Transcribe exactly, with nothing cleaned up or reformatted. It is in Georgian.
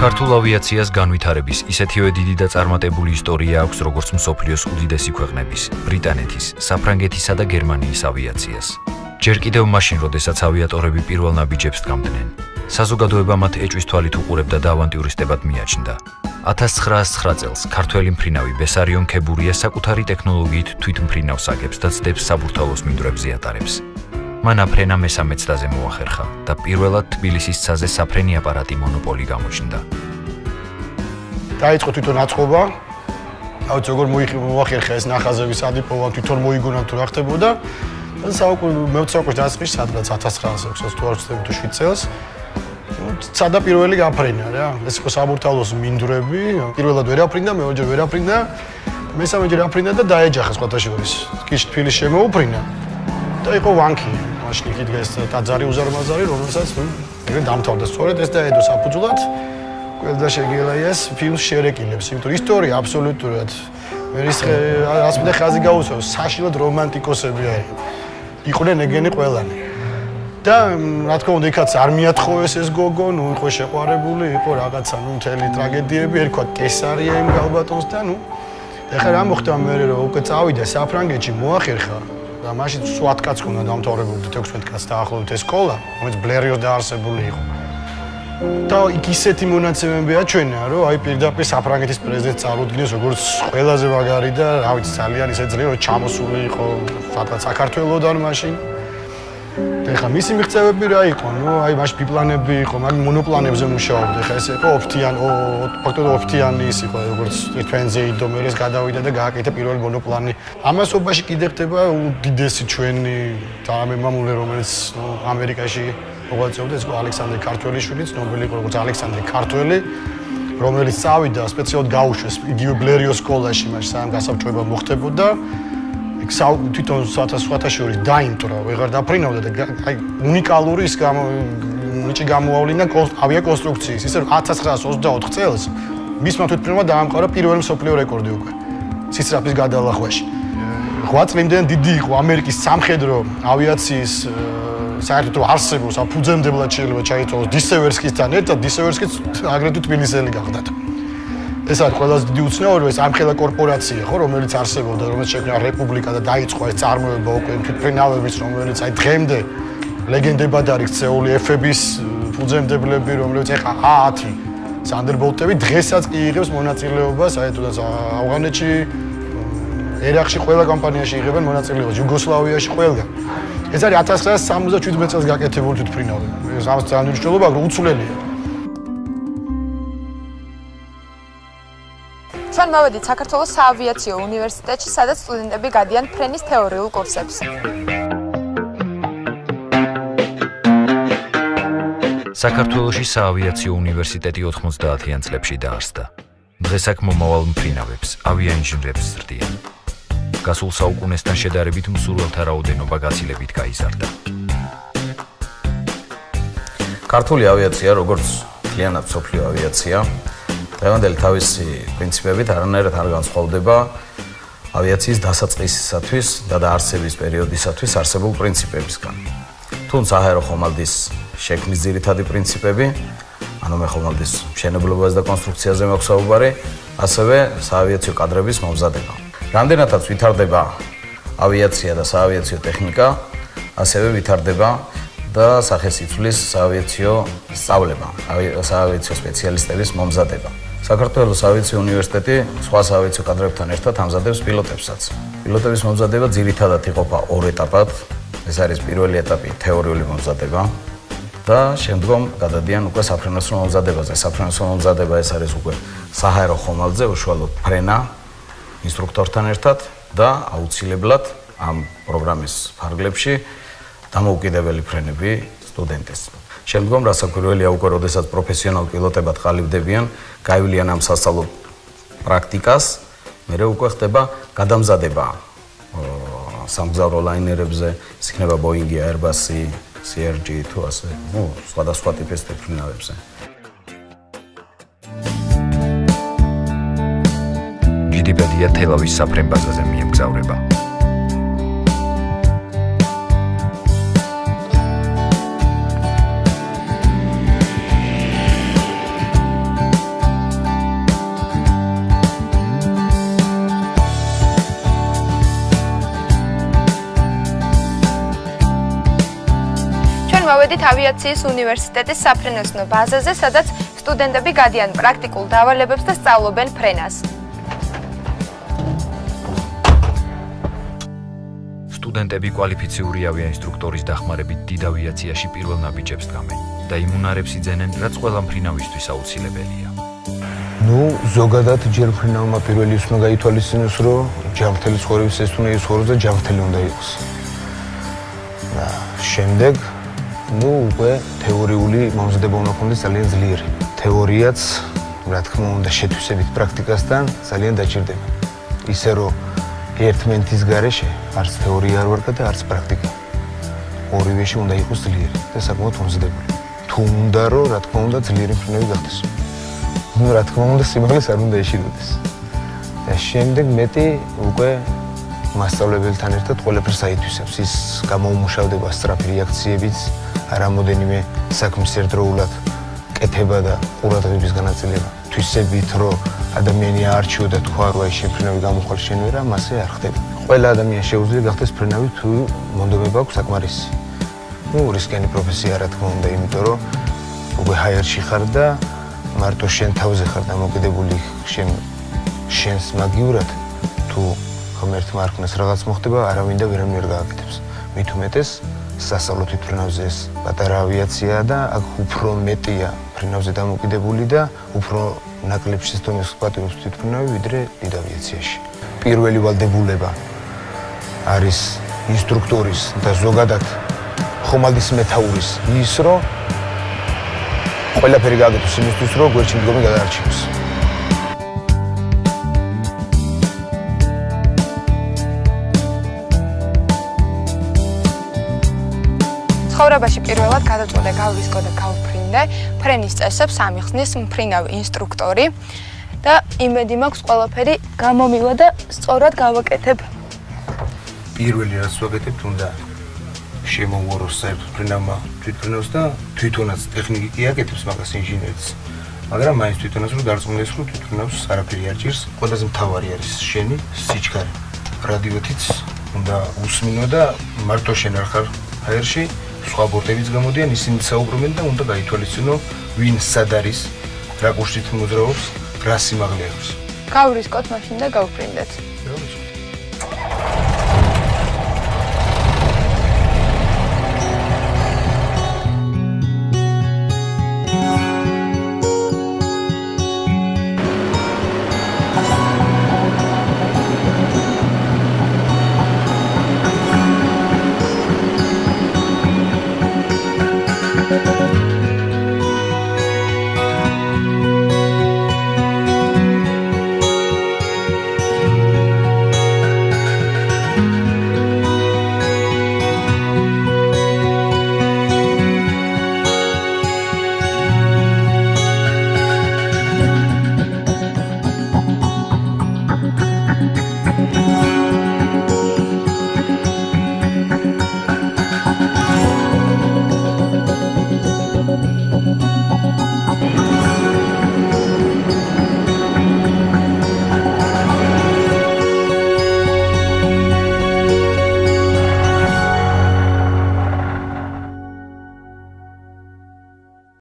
ქართულ ავიაციას განვითარების ისეთივე დიდი და წარმატებული ისტორია აქვს, როგორც მსოფლიოს უდიდესი ქვეყნების, ბრიტანეთის, საფრანგეთისა და გერმანიის ავიაციას. ჯერ კიდევ მაშინ, როდესაც ავიატორები პირველ ნაბიჯებს დგამდნენ, საზოგადოება მათ ეჭვის თვალით უყურებდა და ავანტიურისტებად მიაჩნდა. ათას ცხრაასი ცხრა წელს ქართველი მფრინავი ბესარიონ ქებურია საკუთარი ტექნოლოგიით თვითმფრინავს აგებს და ცდებს საბურთალოს მინდვრებზე ატარებს. მან აფრენა მესამე ცდაზე მოახერხა და პირველად თბილისის ცაზე საფრენი აპარატი მონოპოლი გამოჩნდა. დაიწყო თვითონ აწყობა. ავიც როგორ მოახერხა ეს ნახაზების ადიპოვა, თვითონ მოიგონა თუ რა ხდებოდა. და საუკუნე მე-ოცდაოთხ დასაწყისში სადღაც ათას ცხრაასი ოცდაოთხ თუ არ ვცდები თუ შვიდ წელს. ცადა პირველი გაფრენა რა. ეს იყო საბურთალოს მინდვრები. პირველად ვერ აფრინდა, მეორეჯერ ვერ აფრინდა. მესამეჯერ აფრინდა და დაეჯახა სხვათა შორის. კიშ თბილისში შემოუფრინა. და იყო ვანქი. მაშინ იქ იდგა ეს ტაძარი უზარმაზარი, რომელსაც ეგრე დამთავრდა. სწორედ ეს დაედო საფუძვლად ყველა შეგელაიას ფილმს შერეკილებს. იმიტომ რომ ისტორია აბსოლუტურად მერის რას მინდა ხაზი გაუსვას, საშინლად რომანტიკოსები არიან. იყვნენ ეგენი ყველანი. და რა თქმა უნდა, იქაც არ მიათხოვეს ეს გოგო, ნუ იყო შეყვარებული, იყო რაღაცა, ნუ მთელი ტრაგედიები, ერქვა კესარია იმ გალბატონს და ნუ ეხლა რა მოხდა მე რომ უკვე წავიდა საფრანგეთში, მოახერხა და მაშინ სვათ კაცს ქონდა დამთავრებული თექვსმეტ კაცს დაახლოებით ეს სკოლა, რომელიც ბლერიოს დაარსებული იყო. და იქ ისეთი მონაცემები აჩვენა, რომ აი პირდაპირ საფრანგეთის პრეზიდენტს წარუდგინეს როგორც ყველაზე მაგარი და რა ვიცი ძალიან ისე ძლიერო რომ ჩამოსული იყო სადღაც საქართველოსდან მაშინ. ეხლა მისი მიღწევები რა იყო? ნუ აი მაშინ ბიპლანები იყო, მაგ მონოპლანებზე მუშაობდა. ეხლა ეს იყო ოფთიანი, ფაქტობრივად ოფთიანი ის იყო, როგორც თვენზე იდომერეს გადავიდა და გააკეთა პირველი მონოპლანი. ამასობაში კიდე ხდება უდიდესი ჩვენი თანამემამულე, რომელიც ამერიკაში მოღვაწეობდა, ეს იყო ალექსანდრე ქართველიშვილი, ცნობილი იყო როგორც ალექსანდრე ქართველი, რომელიც წავიდა სპეციალურად გაუშვეს იგივე ბლერიოს სკოლაში, მაშინ სამ გასაბჭოება მოხდებოდა. თვითონ სხვათა შორის დაიმტრა, ვეღარ დაფრინავდა და აი უნიკალური ის ნიჭი გამოავლინა ავიაკონსტრუქციის. ისე რომ ათას ცხრაასი ოცდაოთხ წელს მისმა თვითმფრინავმა დაამყარა პირველი მსოფლიო რეკორდი უკვე სისწრაფის გადალახვაში. ღვაწ წლამდე დიდი იყო ამერიკის სამხედრო ავიაციის საერთოდ რომ არსებობს, ფუძემდებლად შეიძლება ჩაითვალოს დისევერსკისთან ერთად, დისევერსკიც აგრეთვე თბილისელი გახდათ. ეს არის ყველაზე დიდი უცნაური, ეს ამხელა კორპორაცია ხო, რომელიც არსებობდა, რომელიც შექმნა რეპუბლიკა და დაიწყო ეს წარმოება უკვე თვითმფრინავების, რომელიც აი დღემდე ლეგენდებად არის ქცეული ეფ-ების ფუძემდებლები, რომლებიც ეხა ა ათი სანდერბოლტები დღესაც კი იღებს მონაწილეობას, აი თუნდაც ავღანეთში, ერაყში ყველა კომპანიაში იღებენ მონაწილეობას, იუგოსლავიაში ყველგან. ეს არის ათას ცხრაასი სამოცდაშვიდმეტ წელს გაკეთებული თვითმფრინავი. ეს ამას ძალიან მნიშვნელობა აქვს, უცვლელია. ჩვენ მოვედით საქართველოს საავიაციო უნივერსიტეტში, სადაც სტუდენტები გადიან ფრენის თეორიულ კურსებს. საქართველოში საავიაციო უნივერსიტეტი ოთხმოცდაათიან წლებში დაარსდა. დღეს აქ მომავალ მფრინავებს, ავიაინჟინრებს ზრდიან. გასულ საუკუნესთან შედარებით მსურველთა რაოდენობა გაცილებით გაიზარდა. ქართული ავიაცია, როგორც მთლიანად მსოფლიო ავიაცია, დღევანდელი თავისი პრინციპებით არანაირად არ განსხვავდება ავიაციის დასაწყისისათვის და დაარსების პერიოდისათვის არსებულ პრინციპებისგან. თუმცა აერო ხომალდის შექმნის ძირითადი პრინციპები, ანუ მე ხომალდის მშენებლობაზე და კონსტრუქციაზე მაქვს საუბარი, ასევე საავიაციო კადრების მომზადება. რამდენადაც ვითარდება ავიაცია და საავიაციო ტექნიკა, ასევე ვითარდება და სახეს იცვლის საავიაციო სწავლება, საავიაციო სპეციალისტების მომზადება. საქართველოს ავიაციო უნივერსიტეტი სხვა საავიაციო კადრებთან ერთად ამზადებს პილოტებსაც. პილოტების მომზადება ძირითადად იყოფა ორ ეტაპად. ეს არის პირველი ეტაპი თეორიული მომზადება და შემდგომ გადადიან უკვე საფრენოსნო მომზადებაზე. საფრენოსნო მომზადება ეს არის უკვე საჰაერო ხომალდზე უშუალოდ ფრენა ინსტრუქტორთან ერთად და აუცილებლად ამ პროგრამის ფარგლებში დამოუკიდებელი ფრენები სტუდენტის. შემდგომ რასაკვირველია უკვე როდესაც პროფესიონალ პილოტებად ყალიბდებიან, გაივლიან ამ სასწავლო პრაქტიკას, მერე უკვე ხდება გადამზადება სამგზავრო ლაინერებზე, ეს იქნება ბოინგი, აერბასი, სი არ ჯი თუ ასე, ნუ სხვადასხვა ტიპის თვითმფრინავებზე. ჯიდიბედია თელავის საფრენ-ბაზაზე მიემგზავრება. მივედით ავიაციის უნივერსიტეტის საფრენოსნო ბაზაზე, სადაც სტუდენტები გადიან პრაქტიკულ დავალებებს და სწავლობენ ფრენას. სტუდენტები კვალიფიციური ავიაინსტრუქტორის დახმარებით დიდ ავიაციაში პირველ ნაბიჯებს დგამენ და იმუნარებს იძენენ, რაც ყველა მფრინავისთვის აუცილებელია. ნუ ზოგადად ჯერ მფრინავმა პირველი ის უნდა გაითვალისწინოს, რომ ჯანმრთელი ცხოვრების ეს უნდა იცხოვროს და ჯანმრთელი უნდა იყოს. და შემდეგ ნუ უკვე თეორიული მომზადება უნდა ქონდეს ძალიან ძლიერი. თეორიაც, რა თქმა უნდა, შეთვისებით პრაქტიკასთან ძალიან დაჭირდება. ისე რომ ერთმანეთის გარეშე არც თეორია არ ვარგა და არც პრაქტიკა. ორივეში უნდა იყოს ძლიერი და საკმაოდ მომზადებული. თუ უნდა რომ, რა თქმა უნდა, ძლიერი მფრინავი გახდეს. ნუ რა თქმა უნდა, სიმაღლეს არ უნდა ეშინოდეს. და შემდეგ მეტი უკვე მასწავლებელთან ერთად ყველაფერს აითვისებს. ის გამოუმუშავდება სწრაფი რეაქციებიც, რამოდენიმე საქმის ერთდროულად კეთება და ყურადღების განაწილება. თვისებით, რომ ადამიანი აარჩიო და თქვა, რომ აი შეფრინავი გამოხვალ შენ ვერა, მასე არ ხდება. ყველა ადამიანს შეუძლია გახდეს ფრინავი, თუ მონდომება აქვს საკმარისი. ნუ რისკიანი პროფესია, რა თქმა უნდა, იმიტომ რომ უკვე ჰაერში ხარ და მარტო შენ თავზე ხარ დამოკიდებული შენ შენს მაგიურად თუ ღმერთმა არ ქნას რაღაც მოხდება, არავინ და ვერანაირ ვერ გააკეთებს. მით უმეტეს სასწავლო თვითმფრინავზე ეს პატარა ავიაციაა და აქ უფრო მეტია მფრინავზე დამოკიდებული და უფრო ნაკლებ შეცდომებს პატიობს თვითმფრინავი ვიდრე დიდ ავიაციაში. პირველი ვალდებულება არის ინსტრუქტორის და ზოგადად ხომალდის მეთაურის ის, რომ ყველაფერი გააკეთოს იმისთვის, რომ გვერდში მდგომი გადაარჩიოს. ცხოვრებაში პირველად გადაწყვეტე გავისკო და გავფრინდე ფრენის წესებს ამიხსნის მფრინავი ინსტრუქტორი და იმედი მაქვს ყველაფერი გამომივა და სწორად გავაკეთებ. პირველი რაც ვაკეთებ, უნდა შემოვუაროს საერთოდ ფრინავმა თვითმფრინავს და თვითონაც ტექნიკი აკეთებს მაგას ინჟინერიც. მაგრამ მაინც თვითონაც რომ დარწმუნდეს, რომ თვითმფრინავს არაფერი არ ჭირს. ყველაზე მთავარი არის შენი სიჩქარე. რადიოთიც უნდა უსმინო და მარტო შენ არ ხარ ჰაერში. სხვა ბორტებიც გამოდიან, ისინი საუბრობენ და უნდა გაითვალისწინო, ვინ სად არის, რა კურსით მოძრაობს, რა სიმაღლე აქვს. გავრისკოთ მაშინ და გავფრინდეთ. Thank you.